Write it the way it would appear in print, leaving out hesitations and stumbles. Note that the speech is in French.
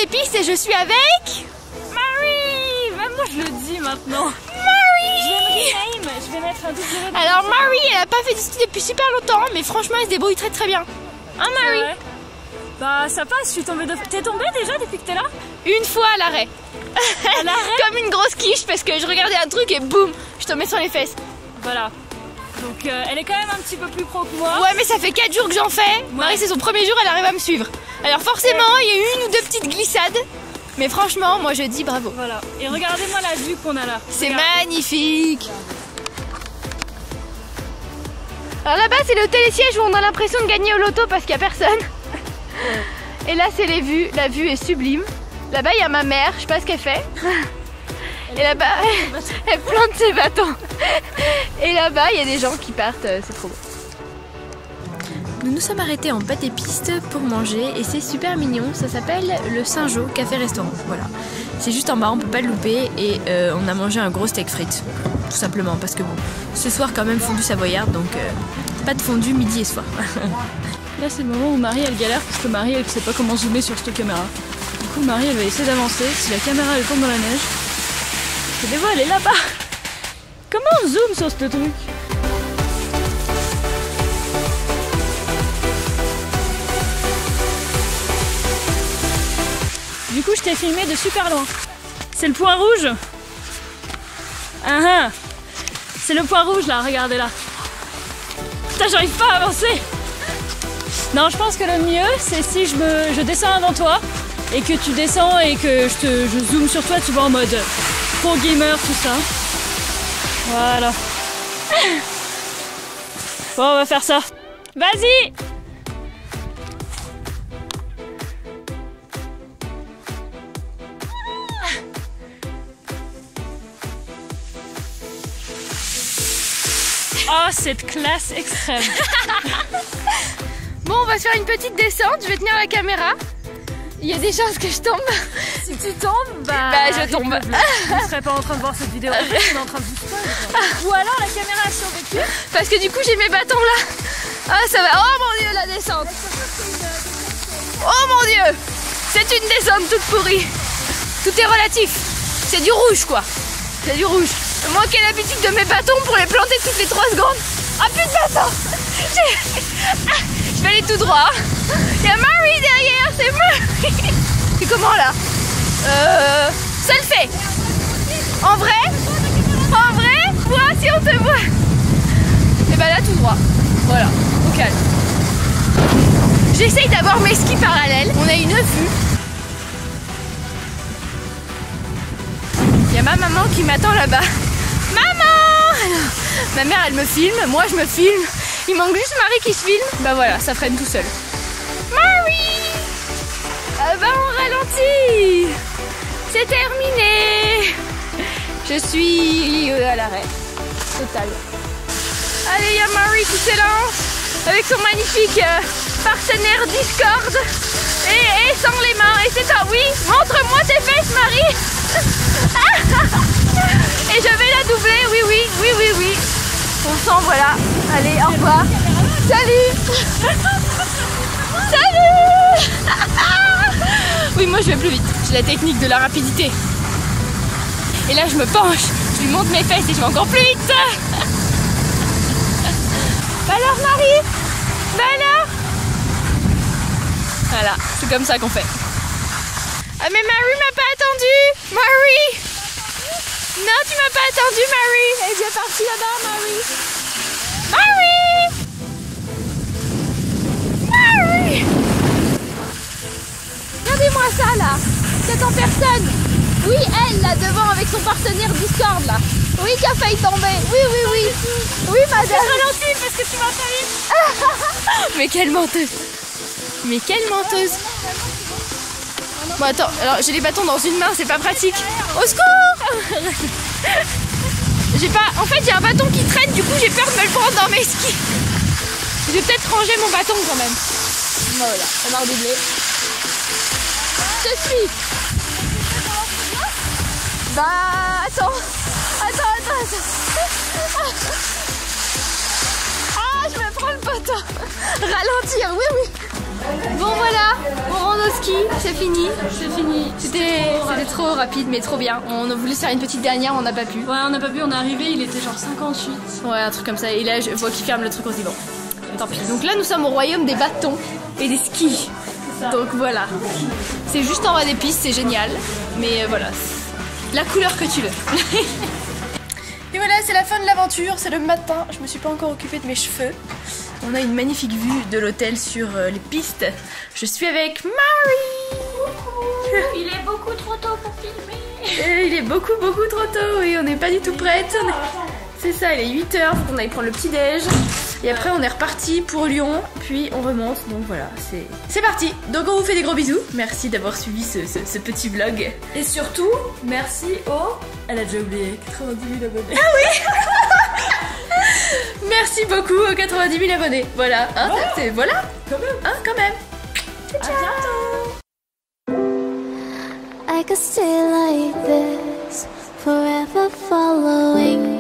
des pistes et je suis avec... Marie. Même moi je le dis maintenant. Marie. Je vais mettre un double. Alors Marie, elle a pas fait du ski depuis super longtemps, mais franchement elle se débrouille très très bien. Hein Marie? Ouais. Bah ça passe, je suis tombée de... T'es tombée déjà depuis que t'es là? Une fois à l'arrêt. À l'arrêt? Comme une grosse quiche parce que je regardais un truc et boum, je tombais sur les fesses. Voilà. Donc elle est quand même un petit peu plus pro que moi. Ouais mais ça fait 4 jours que j'en fais. Marie c'est son premier jour, elle arrive à me suivre. Alors forcément il y a eu une ou deux petites glissades. Mais franchement moi je dis bravo. Voilà. Et regardez-moi la vue qu'on a là. C'est magnifique. Alors là-bas c'est le télésiège où on a l'impression de gagner au loto parce qu'il n'y a personne. Et là c'est les vues, la vue est sublime. Là-bas il y a ma mère, je sais pas ce qu'elle fait. Et là-bas elle plante ses bâtons. Et là-bas il y a des gens qui partent, c'est trop beau. Nous nous sommes arrêtés en bas des pistes pour manger et c'est super mignon, ça s'appelle le Saint-Jean Café-Restaurant, voilà. C'est juste en bas, on peut pas le louper et on a mangé un gros steak frites, tout simplement parce que bon, ce soir quand même fondue savoyarde donc pas de fondue midi et soir. Là c'est le moment où Marie elle galère parce que Marie elle sait pas comment zoomer sur cette caméra. Du coup Marie elle va essayer d'avancer, si la caméra elle tombe dans la neige, je les vois elle est là-bas. Comment on zoome sur ce truc? Du coup je t'ai filmé de super loin. C'est le point rouge. C'est le point rouge là, regardez là. Putain j'arrive pas à avancer. Non je pense que le mieux c'est si je descends avant toi et que tu descends et que je zoome sur toi, tu vois en mode pro gamer tout ça. Voilà. Bon on va faire ça. Vas-y. Oh, cette classe extrême. Bon, on va se faire une petite descente, je vais tenir la caméra. Il y a des chances que je tombe. Si tu tombes, bah je tombe. Je ne serais pas en train de voir cette vidéo. En fait, on est en train de vous. Ou alors la caméra a survécu. Parce que du coup, j'ai mes bâtons là. Ah, ça va. Oh mon dieu, la descente. Oh mon dieu. C'est une descente toute pourrie. Tout est relatif. C'est du rouge quoi. C'est du rouge. Moi qui ai l'habitude de mes bâtons pour les planter toutes les 3 secondes. Ah plus de bâtons. Je vais aller tout droit. Il y a Marie derrière, c'est Marie. C'est comment là? Ça le fait. En vrai, moi si on te voit. Et bah là tout droit. Voilà, au calme. J'essaye d'avoir mes skis parallèles. On a une vue. Il y a ma maman qui m'attend là-bas. Maman! Alors, ma mère elle me filme, moi je me filme. Il manque juste Marie qui se filme. Bah voilà, ça freine tout seul. Marie! Ah bah on ralentit. C'est terminé. Je suis à l'arrêt. Total. Allez, il y a Marie qui s'élance avec son magnifique partenaire Discord. Et sans les mains. Et c'est ça, oui. Montre-moi tes fesses, Marie. Et je vais la doubler, oui. On sent, voilà. Allez, au revoir. Salut. Salut. Oui, moi je vais plus vite. J'ai la technique de la rapidité. Et là, je me penche. Je lui montre mes fesses et je vais encore plus vite. Bah alors, Marie? Bah alors? Voilà, c'est comme ça qu'on fait. Ah mais Marie m'a pas attendu. Marie. Non, tu m'as pas attendu, Marie. Elle est bien partie là-bas, Marie. Marie. Regardez-moi ça, là. C'est en personne. Oui, elle, là, devant, avec son partenaire Discord, là. Oui, qui a failli tomber. Oui. Oui, madame. Ralentis parce que tu m'as failli. Mais quelle menteuse. Mais quelle menteuse. Bon attends, alors j'ai les bâtons dans une main, c'est pas pratique. Au secours. J'ai pas... En fait j'ai un bâton qui traîne, du coup j'ai peur de me le prendre dans mes skis. Je vais peut-être ranger mon bâton quand même. Voilà, on va redoubler. Je te suis. Bah attends. Ah, je me prends le poteau. Ralentir, oui. Bon voilà, on rentre au ski, c'est fini. C'est fini. C'était trop rapide mais trop bien. On a voulu faire une petite dernière, on n'a pas pu. Ouais, on n'a pas pu, on est arrivé, il était genre 58. Ouais, un truc comme ça. Et là, je vois qu'il ferme le truc, on se dit bon, tant pis. Donc là, nous sommes au royaume des bâtons et des skis. Donc voilà. C'est juste en bas des pistes, c'est génial. Mais voilà, la couleur que tu veux. Et voilà, c'est la fin de l'aventure, c'est le matin. Je me suis pas encore occupée de mes cheveux. On a une magnifique vue de l'hôtel sur les pistes. Je suis avec Marie. Il est beaucoup trop tôt pour filmer. Et il est beaucoup trop tôt et on n'est pas du tout prête. C'est ça, il est 8h, faut qu'on aille prendre le petit déj. Et après on est reparti pour Lyon, puis on remonte, donc voilà, c'est parti. Donc on vous fait des gros bisous, merci d'avoir suivi ce petit vlog. Et surtout, merci au... Elle a déjà oublié, 90 000 abonnés. Ah oui. Merci beaucoup aux 90 000 abonnés, voilà, hein, voilà. Voilà, Quand même. hein, quand même. À bientôt. I could stay like this, forever following